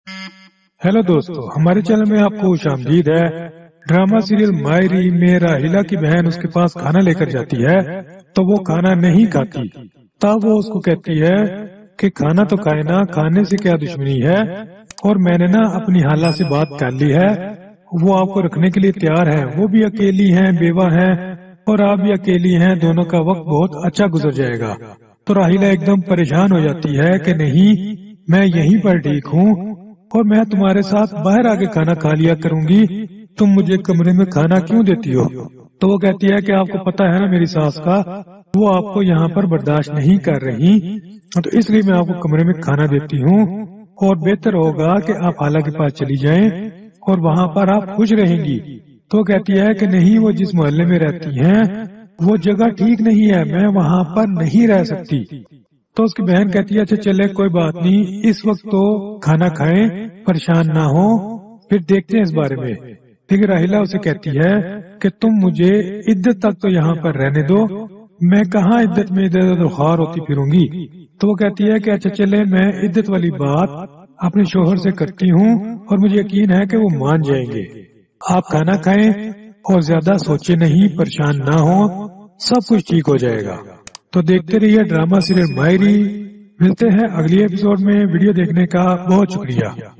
Hello दोस्तों, हमारे channel में आपको खुशामदीद है। ड्रामा सीरियल मायरी में राहिला की बहन उसके पास खाना लेकर जाती है तो वो खाना नहीं खाती। तब वो उसको कहती है कि खाना तो खाए ना, खाने से क्या दुश्मनी है, और मैंने ना अपनी हाला से बात कर ली है, वो आपको रखने के लिए तैयार है। वो भी अकेली हैं, बेवा हैं, और आप भी अकेली हैं, दोनों का वक्त बहुत अच्छा गुजर जाएगा। तो राहिला एकदम परेशान हो जाती है कि नहीं, मैं यहीं पर ठीक हूँ और मैं तुम्हारे साथ बाहर आके खाना खा लिया करूंगी, तुम मुझे कमरे में खाना क्यों देती हो। तो वो कहती है कि आपको पता है ना मेरी सास का, वो आपको यहाँ पर बर्दाश्त नहीं कर रही, तो इसलिए मैं आपको कमरे में खाना देती हूँ, और बेहतर होगा कि आप हाला के पास चली जाएं और वहाँ पर आप खुश रहेंगी। तो कहती है कि नहीं, वो जिस मोहल्ले में रहती हैं वो जगह ठीक नहीं है, मैं वहाँ पर नहीं रह सकती। तो उसकी बहन कहती है अच्छा चले कोई बात नहीं, इस वक्त तो खाना खाएं, परेशान ना हो, फिर देखते हैं इस बारे में। लेकिन राहिला उसे कहती है कि तुम मुझे इद्दत तक तो यहाँ पर रहने दो, मैं कहाँ इद्दत में इधर उधर ख्वार होती फिरूंगी। तो वो कहती है कि अच्छा चले, मैं इद्दत वाली बात अपने शोहर से करती हूँ और मुझे यकीन है कि वो मान जाएंगे। आप खाना खाएं और ज्यादा सोचे नहीं, परेशान ना हो, सब कुछ ठीक हो जाएगा। तो देखते रहिए ड्रामा सीरियल मायरी। मिलते हैं अगली एपिसोड में। वीडियो देखने का बहुत शुक्रिया।